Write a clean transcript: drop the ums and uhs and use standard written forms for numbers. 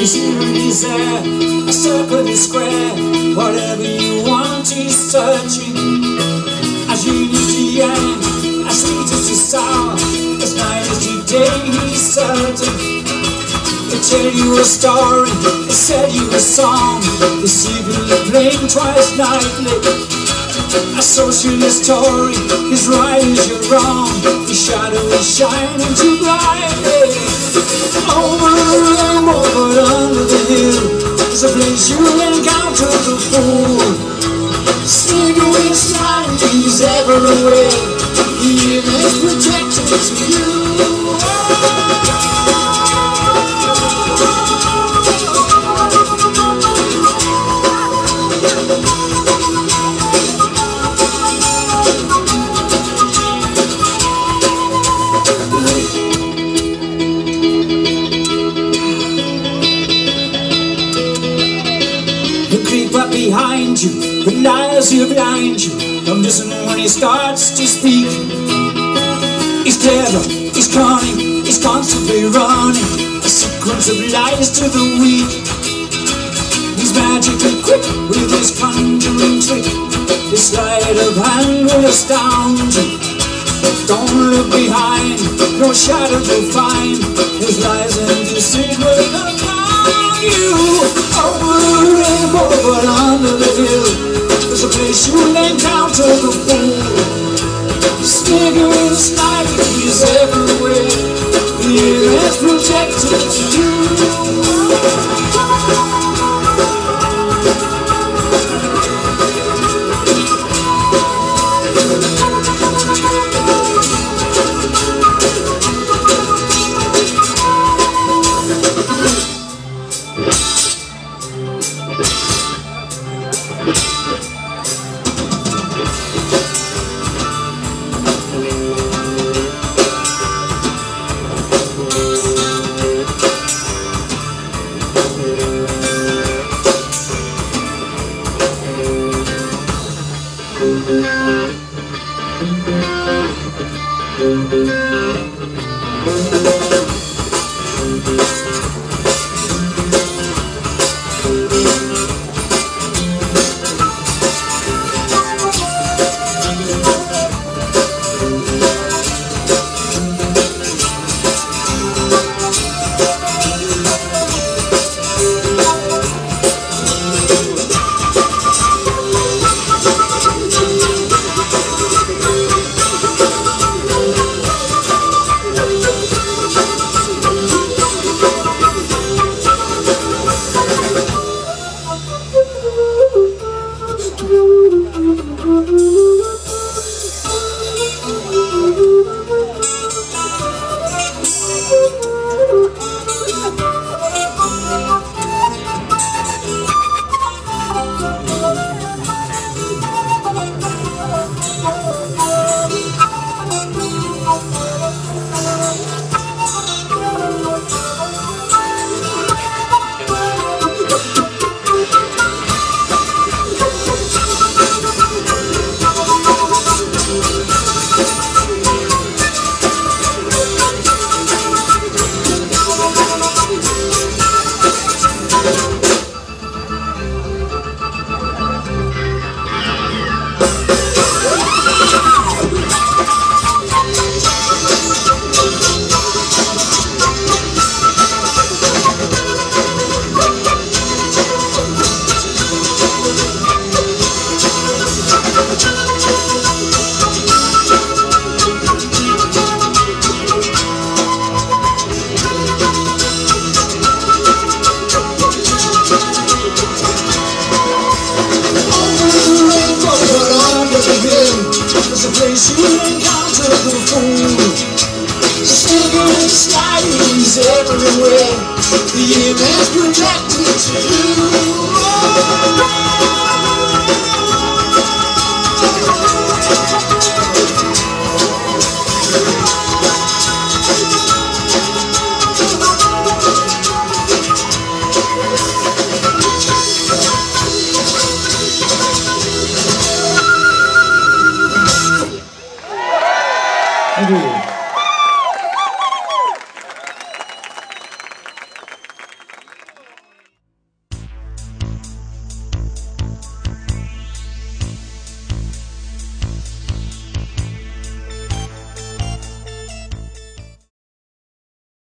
He's here and he's there, a circle is square. Whatever you want, he's searching. As yin as the yang, as sweet as the sour, as night as the day, he's certain. He'll tell you a story, he'll sell you a song, he's secretly playing twice nightly. A socialist Tory, his right is your wrong, his shadow is shining too brightly. Over the rainbow, but under the hill, there's a place you'll encounter the fool. Singing and sliding, he's everywhere, he is protected to you. He'll creep up behind you, with lies he'll blind you. Don't listen when he starts to speak. He's clever, he's cunning, he's constantly running a sequence of lies to the weak. He's magically quick with his conjuring trick, his sleight of hand will astound you. Don't look behind, no shadow to find, his lies and deceit will confound you. Over the rainbow, but under the hill, there's a place you'll encounter the fool. Sneaking and sliding, he's everywhere, he is protected to you. Everywhere, the image projected to you.